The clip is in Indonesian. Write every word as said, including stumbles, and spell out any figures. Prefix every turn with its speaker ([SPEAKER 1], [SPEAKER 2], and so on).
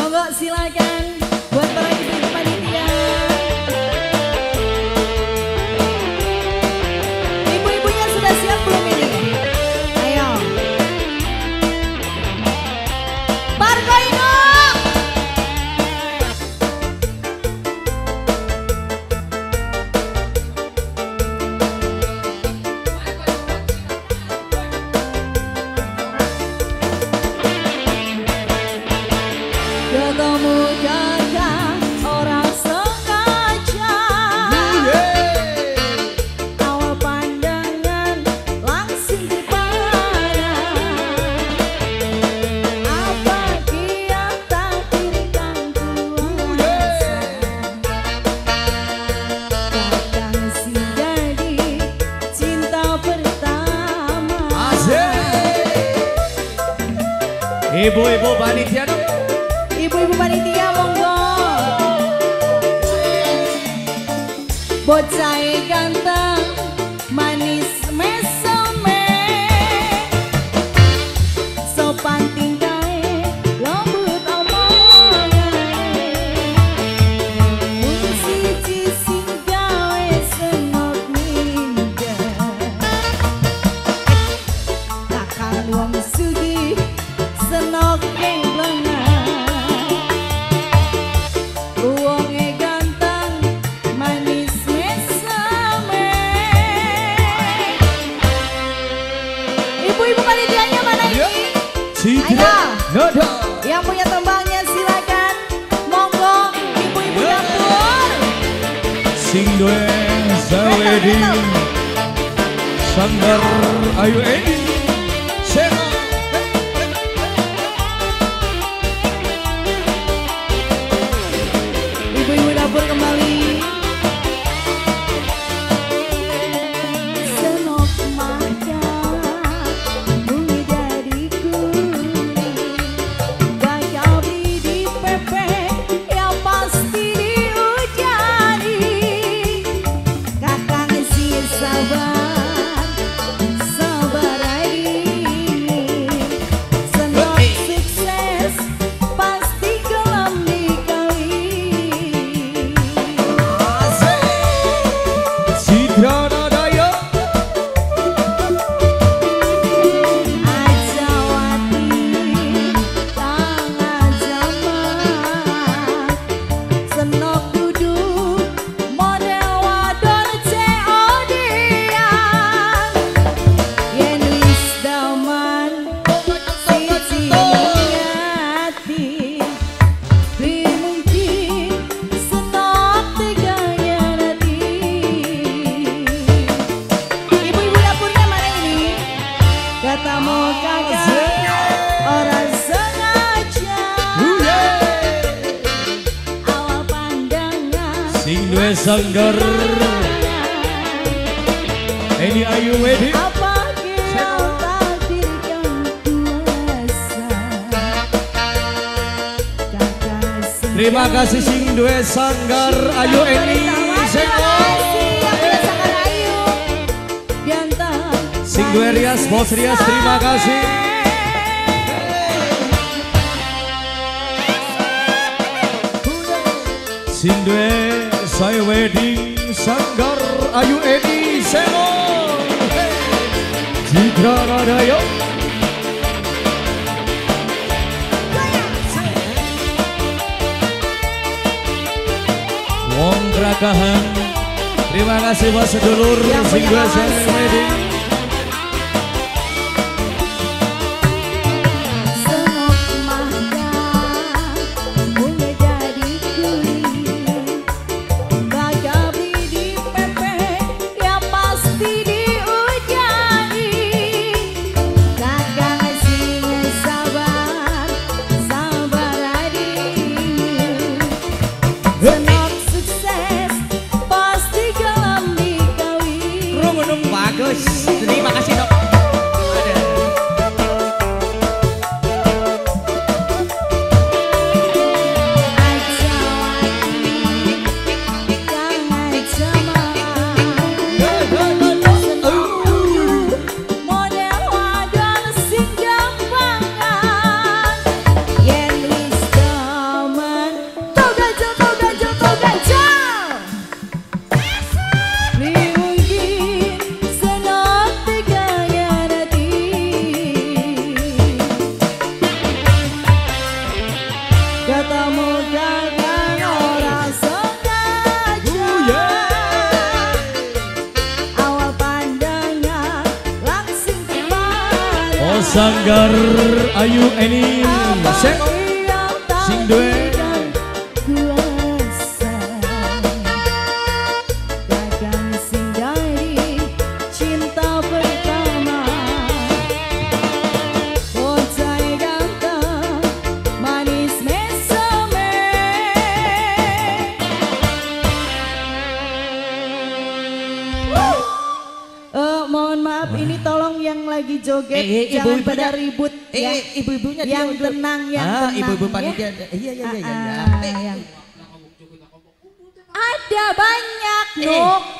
[SPEAKER 1] Monggo silakan buat para ibu panitia. Ibu-ibunya sudah siap belum ini? Ayo. Parkoino. Ketemu gajah orang sengaja, awal pandangan langsung dipandang. Apa dia takdirkan kuasa, kadang sih jadi cinta pertama.
[SPEAKER 2] Ibu-ibu panitia dong.
[SPEAKER 1] Ibu-ibu panitia monggo. Bocah ganteng manis mesome, sopan tingkae lembut omongane, mung siji sing gawe senok minder. Kakang wong sugih senok kenglengan, wonge ganteng manis mesame. Ibu-ibu panitianya mana ini?
[SPEAKER 2] Citra Noda.
[SPEAKER 1] Yang punya tembangnya silakan. Monggo ibu-ibu dapur.
[SPEAKER 2] Sing duwe sawedi Sanggar Ayu Edi Seno.
[SPEAKER 1] Ibu-ibu dapur kembali. Senok mata bunyi dari kuning, gagal beli di pepek yang pasti dihujani. Kakang si sabar, sabar ini. Senok sukses pasti gelem dikawin.
[SPEAKER 2] Citra Noda yo.
[SPEAKER 1] Ajawati tangga zaman, senok kudu model wadon ceodian. Yen wis daman siji ngati, mungkin senok teganya nanti. Ibu-ibu dapurnya mana ini? Ketemu kakak orang sengaja, awal pandangan
[SPEAKER 2] Sing duwe sanggar Edi Ayu Edi.
[SPEAKER 1] apa kira takdirkan kuasa. Kakak si
[SPEAKER 2] Terima kasih sing duwe sanggar Ayu Edi Seno. Sing duwe Rias Bos Rias terima kasih. Sing duwe saya wedding Sanggar Ayu Edi Seno. Citra Noda yo. Wong Krakahan. Terima kasih buat sedulur
[SPEAKER 1] Yang
[SPEAKER 2] sing
[SPEAKER 1] punya
[SPEAKER 2] duwe saya
[SPEAKER 1] alasan.
[SPEAKER 2] wedding.
[SPEAKER 1] Senok mata bunyi dari kuning, gagal beli di pepek yang pasti dihujani. Kakang sing sabar, sabar adil. Senok sukses pasti gelem dikawin.
[SPEAKER 2] Rumunung bagus. Terima kasih dok.
[SPEAKER 1] Model wadon sing gampangan, yen wis
[SPEAKER 2] Sanggar Ayu Eni Sek sing duwe
[SPEAKER 1] kuasa gagang sing dari cinta pertama bocah ganteng manis mesame. Uh, mohon maaf ini tolong yang lagi joget
[SPEAKER 3] Eh, eh,
[SPEAKER 1] jangan
[SPEAKER 3] ibu-ibunya.
[SPEAKER 1] pada ribut
[SPEAKER 3] Eh,
[SPEAKER 1] ya.
[SPEAKER 3] eh, ibu-ibunya
[SPEAKER 1] yang
[SPEAKER 3] dia-
[SPEAKER 1] tenang yang
[SPEAKER 3] Ah,
[SPEAKER 1] tenang
[SPEAKER 3] ibu-ibu
[SPEAKER 1] ya.
[SPEAKER 3] panitia. Iya, iya, iya, iya.
[SPEAKER 1] Ah, ah,
[SPEAKER 3] Eh,
[SPEAKER 1] yang- ada banyak
[SPEAKER 3] Eh.
[SPEAKER 1] Nuk